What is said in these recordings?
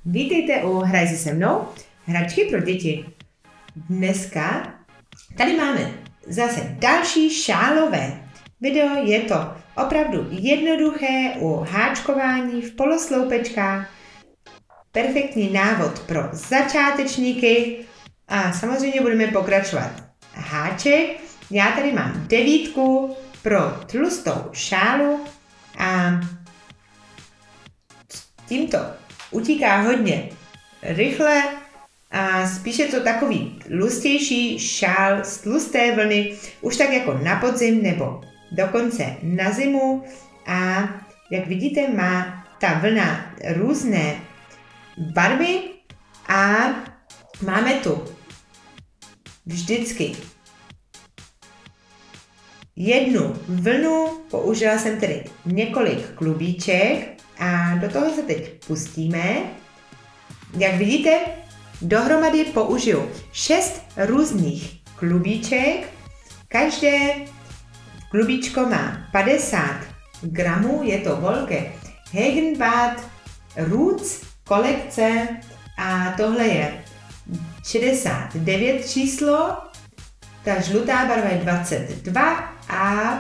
Vítejte u Hraj si se mnou, hračky pro děti. Dneska tady máme zase další šálové video. Je to opravdu jednoduché u háčkování v polosloupečkách. Perfektní návod pro začátečníky a samozřejmě budeme pokračovat. Háček. Já tady mám 9 pro tlustou šálu a tímto utíká hodně rychle a spíše to takový tlustější šál z tlusté vlny, už tak jako na podzim nebo dokonce na zimu. A jak vidíte, má ta vlna různé barvy a máme tu vždycky jednu vlnu, použila jsem tedy několik klubíček a do toho se teď pustíme. Jak vidíte, dohromady použiju 6 různých klubíček. Každé klubíčko má 50 gramů, je to Volke Hagenbad Roots kolekce a tohle je 69 číslo, ta žlutá barva je 22 a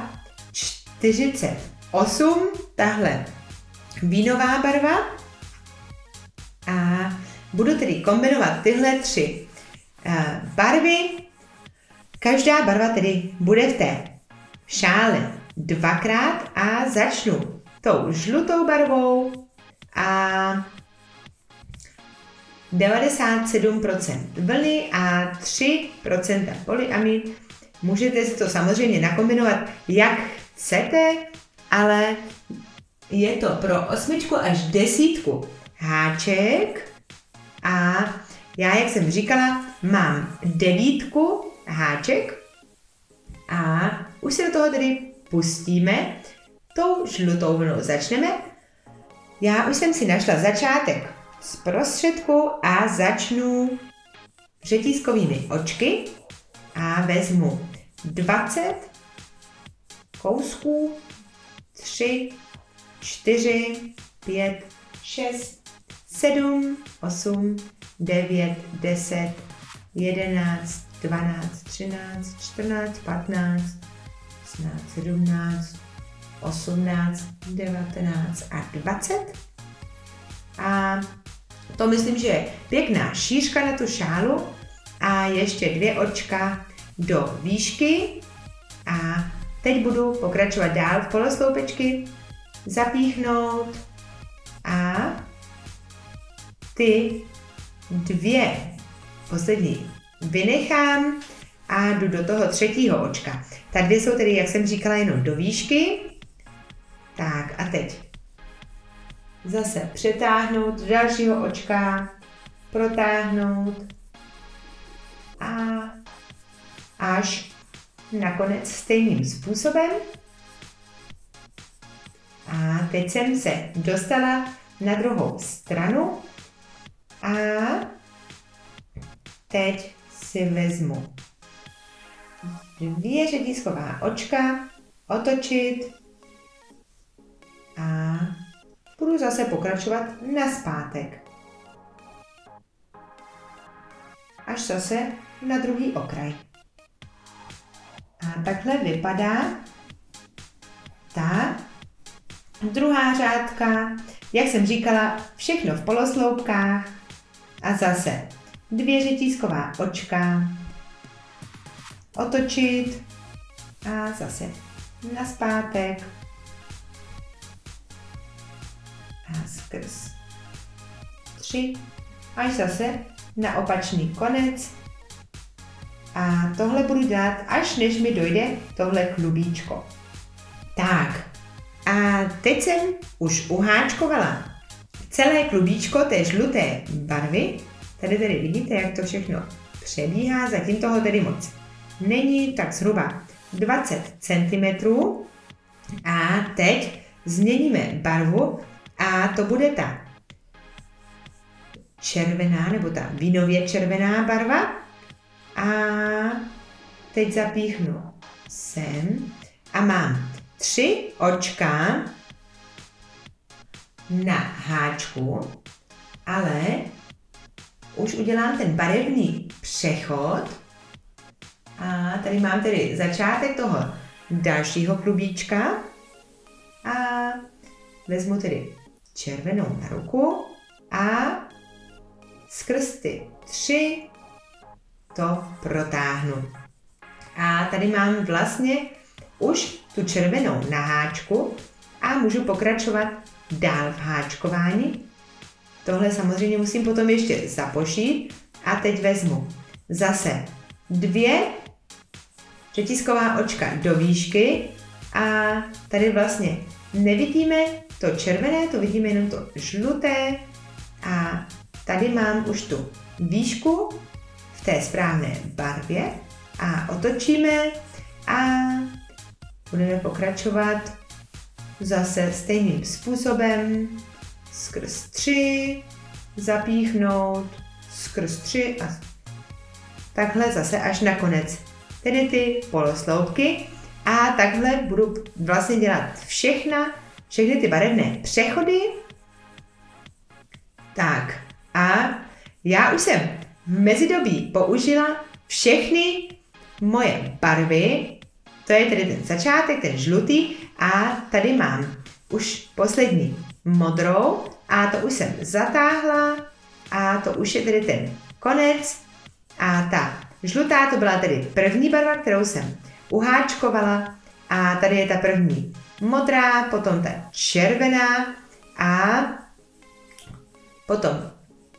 48, tahle vínová barva. A budu tedy kombinovat tyhle 3 barvy. Každá barva tedy bude v té šále 2krát a začnu tou žlutou barvou a 97% vlny a 3% polyamid. Můžete si to samozřejmě nakombinovat jak chcete, ale je to pro 8 až 10 háček a já, jak jsem říkala, mám 9 háček a už se do toho tedy pustíme. Tou žlutou vlnou začneme. Já už jsem si našla začátek z prostředku a začnu řetízkovými očky a vezmu 20 kousků, 3, 4, 5, 6, 7, 8, 9, 10, 11, 12, 13, 14, 15, 16, 17, 18, 19 a 20. A to myslím, že je pěkná šířka na tu šálu a ještě 2 očka do výšky. A teď budu pokračovat dál v polosloupečky, zapíchnout a ty 2 poslední vynechám a jdu do toho 3. očka. Ta 2 jsou tedy, jak jsem říkala, jenom do výšky. Tak a teď zase přetáhnout do dalšího očka, protáhnout a až nakonec stejným způsobem. A teď jsem se dostala na druhou stranu a teď si vezmu 2 řetízková očka, otočit a budu zase pokračovat nazpátek. Až zase na druhý okraj. A takhle vypadá ta druhá řádka. Jak jsem říkala, všechno v polosloupkách. A zase 2 řetízková očka, otočit a zase nazpátek. A skrz 3 až zase na opačný konec. A tohle budu dělat, až než mi dojde tohle klubíčko. Tak, a teď jsem už uháčkovala celé klubíčko té žluté barvy. Tady tedy vidíte, jak to všechno přebíhá, zatím toho tedy moc není, tak zhruba 20 cm. A teď změníme barvu a to bude ta červená nebo ta vínově červená barva. A teď zapíchnu sem a mám 3 očka na háčku ale už udělám ten barevný přechod a tady mám tedy začátek toho dalšího klubíčka a vezmu tedy červenou na ruku a skrz ty 3 to protáhnu. A tady mám vlastně už tu červenou na háčku a můžu pokračovat dál v háčkování. Tohle samozřejmě musím potom ještě zapošít a teď vezmu zase 2 řetízková očka do výšky a tady vlastně nevidíme to červené, to vidíme jenom to žluté a tady mám už tu výšku v té správné barvě a otočíme a budeme pokračovat zase stejným způsobem skrz 3, zapíchnout, skrz 3 a takhle zase až na konec. Tedy ty polosloupky a takhle budu vlastně dělat všechny ty barevné přechody. Tak a já už jsem v mezidobí použila všechny moje barvy, to je tedy ten začátek, ten žlutý a tady mám už poslední modrou a to už jsem zatáhla a to už je tedy ten konec a ta žlutá to byla tedy první barva, kterou jsem uháčkovala a tady je ta první modrá, potom ta červená a potom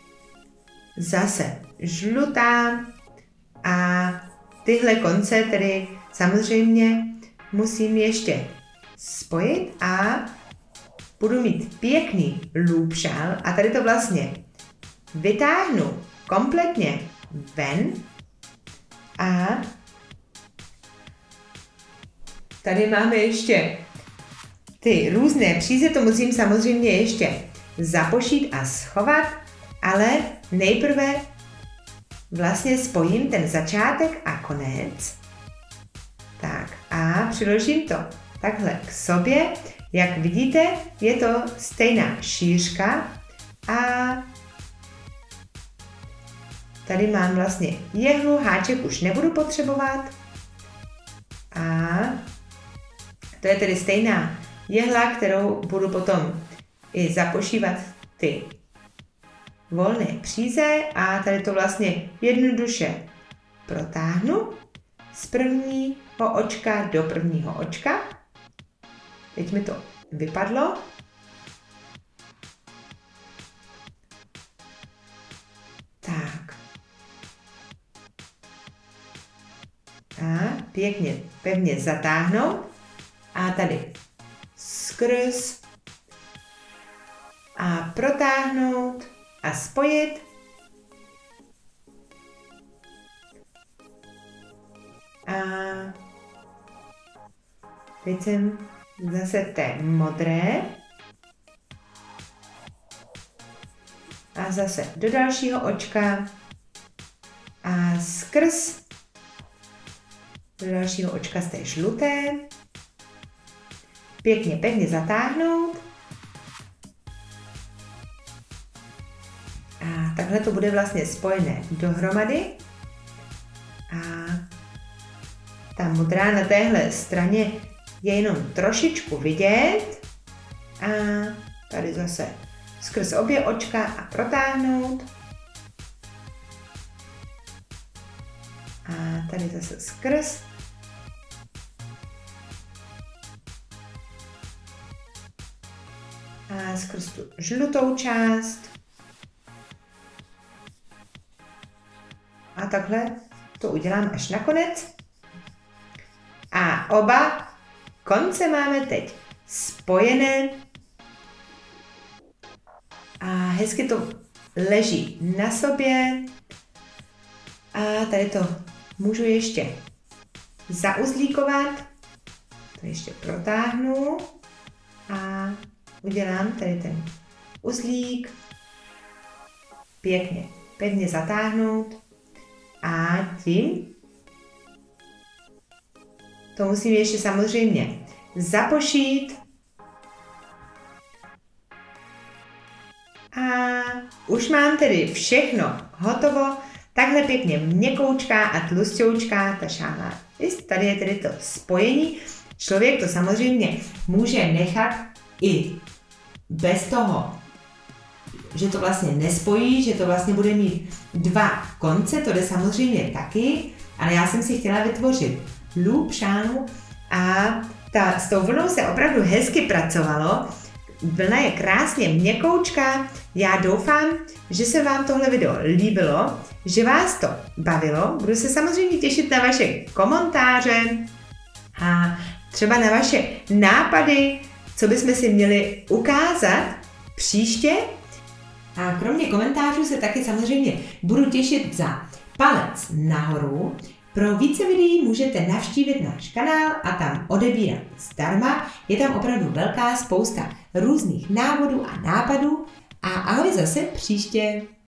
zase žlutá a tyhle konce tedy samozřejmě musím ještě spojit a budu mít pěkný loop šál a tady to vlastně vytáhnu kompletně ven a tady máme ještě ty různé příze, to musím samozřejmě ještě zapošít a schovat, ale nejprve vlastně spojím ten začátek a konec. Tak a přiložím to takhle k sobě. Jak vidíte, je to stejná šířka a tady mám vlastně jehlu, háček už nebudu potřebovat a to je tedy stejná jehla, kterou budu potom i zapošívat ty volné příze a tady to vlastně jednoduše protáhnu z prvního očka do prvního očka. Teď mi to vypadlo. Tak. A pěkně, pevně zatáhnout. A tady skrz a protáhnout a spojit. A teď jsem zase té modré. A zase do dalšího očka. A skrz do dalšího očka z té žluté. Pěkně, pevně zatáhnout. A takhle to bude vlastně spojené dohromady. A ta modrá na téhle straně je jenom trošičku vidět. A tady zase skrz obě očka a protáhnout. A tady zase skrz. A skrz tu žlutou část. A takhle to udělám až na konec. A oba konce máme teď spojené. A hezky to leží na sobě. A tady to můžu ještě zauzlíkovat. To ještě protáhnu. A udělám tady ten uzlík. Pěkně, pevně zatáhnout. A tím to musím ještě samozřejmě zapošít. A už mám tedy všechno hotovo. Takhle pěkně měkoučká a tlusťoučká ta šála. Tady je tedy to spojení. Člověk to samozřejmě může nechat i bez toho, že to vlastně nespojí, že to vlastně bude mít dva konce, to jde samozřejmě taky, ale já jsem si chtěla vytvořit loop šálu a s tou vlnou se opravdu hezky pracovalo. Vlna je krásně měkoučká. Já doufám, že se vám tohle video líbilo, že vás to bavilo. Budu se samozřejmě těšit na vaše komentáře a třeba na vaše nápady, co bychom si měli ukázat příště. A kromě komentářů se taky samozřejmě budu těšit za palec nahoru. Pro více videí můžete navštívit náš kanál a tam odebírat zdarma. Je tam opravdu velká spousta různých návodů a nápadů. A ahoj zase příště.